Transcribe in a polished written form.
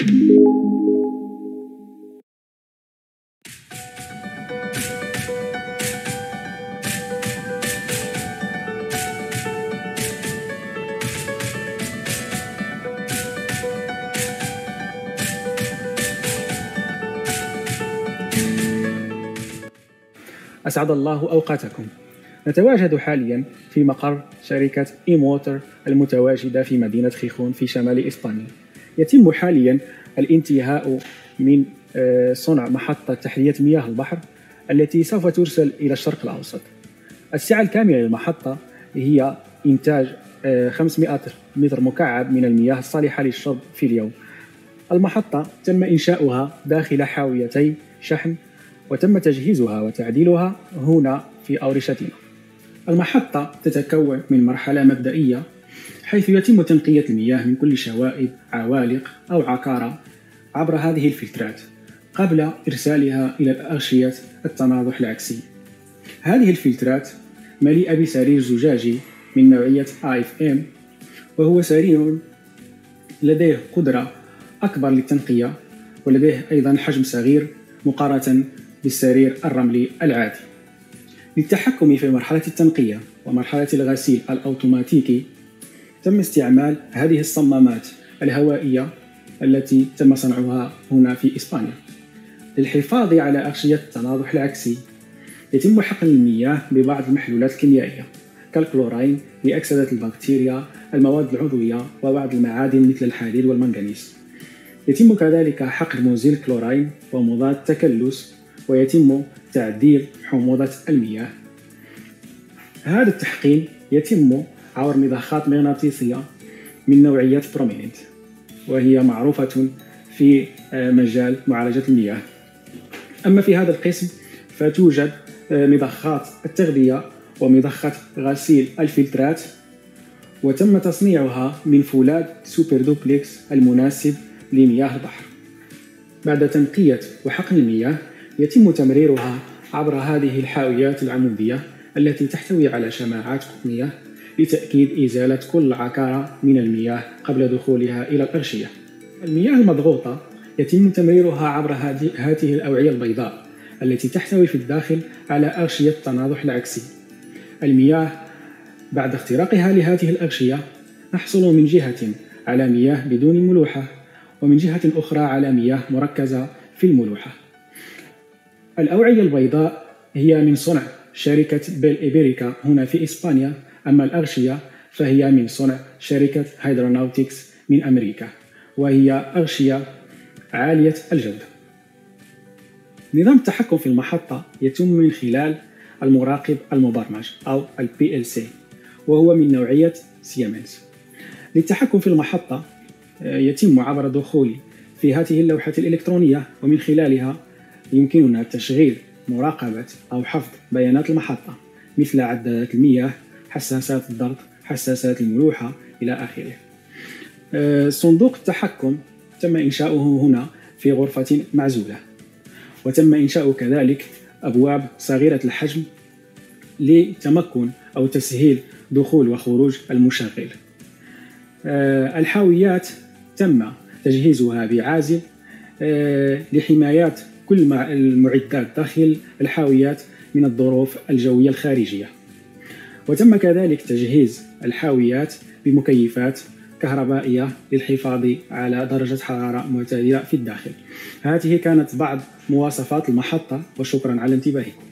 أسعد الله أوقاتكم. نتواجد حاليا في مقر شركة إيموتر المتواجدة في مدينة خيخون في شمال إسبانيا. يتم حاليا الانتهاء من صنع محطة تحلية مياه البحر التي سوف ترسل إلى الشرق الأوسط. السعة الكاملة للمحطة هي إنتاج 500 متر مكعب من المياه الصالحة للشرب في اليوم. المحطة تم إنشاؤها داخل حاويتي شحن، وتم تجهيزها وتعديلها هنا في أورشتنا. المحطة تتكون من مرحلة مبدئية حيث يتم تنقية المياه من كل شوائب، عوالق أو عكارة عبر هذه الفلترات قبل إرسالها إلى الأغشية التناضح العكسي. هذه الفلترات مليئة بسرير زجاجي من نوعية AFM، وهو سرير لديه قدرة أكبر للتنقية، ولديه أيضا حجم صغير مقارنة بالسرير الرملي العادي. للتحكم في مرحلة التنقية ومرحلة الغسيل الأوتوماتيكي تم استعمال هذه الصمامات الهوائية التي تم صنعها هنا في إسبانيا. للحفاظ على أغشية التناضح العكسي يتم حقن المياه ببعض المحلولات الكيميائية كالكلوراين لأكسدة البكتيريا، المواد العضوية وبعض المعادن مثل الحديد والمنغنيز. يتم كذلك حقن مزيل كلوراين ومضاد تكلس، ويتم تعديل حموضة المياه. هذا التحقين يتم عبر مضخات مغناطيسية من نوعية بروميننت، وهي معروفة في مجال معالجة المياه. أما في هذا القسم فتوجد مضخات التغذية ومضخة غسيل الفلترات، وتم تصنيعها من فولاذ سوبر دوبلكس المناسب لمياه البحر. بعد تنقية وحقن المياه يتم تمريرها عبر هذه الحاويات العمودية التي تحتوي على شماعات قطنية لتأكيد إزالة كل عكارة من المياه قبل دخولها إلى الأغشية. المياه المضغوطة يتم تمريرها عبر هذه الأوعية البيضاء التي تحتوي في الداخل على أغشية التناضح العكسي. المياه بعد اختراقها لهذه الأغشية نحصل من جهة على مياه بدون ملوحة، ومن جهة أخرى على مياه مركزة في الملوحة. الأوعية البيضاء هي من صنع شركة بيل إيبريكا هنا في إسبانيا، أما الأغشية فهي من صنع شركة هيدروناوتكس من أمريكا، وهي أغشية عالية الجودة. نظام التحكم في المحطة يتم من خلال المراقب المبرمج أو PLC، وهو من نوعية سيمنز. للتحكم في المحطة يتم عبر الدخول في هذه اللوحة الإلكترونية، ومن خلالها يمكننا تشغيل مراقبة أو حفظ بيانات المحطة مثل عدادات المياه، حساسات الضغط، حساسات الملوحة إلى آخره. صندوق التحكم تم إنشاؤه هنا في غرفة معزولة، وتم إنشاء كذلك أبواب صغيرة الحجم لتمكن أو تسهيل دخول وخروج المشغل. الحاويات تم تجهيزها بعازل لحماية كل المعدات داخل الحاويات من الظروف الجوية الخارجية، وتم كذلك تجهيز الحاويات بمكيفات كهربائية للحفاظ على درجة حرارة معتدلة في الداخل. هذه كانت بعض مواصفات المحطة، وشكرا على انتباهكم.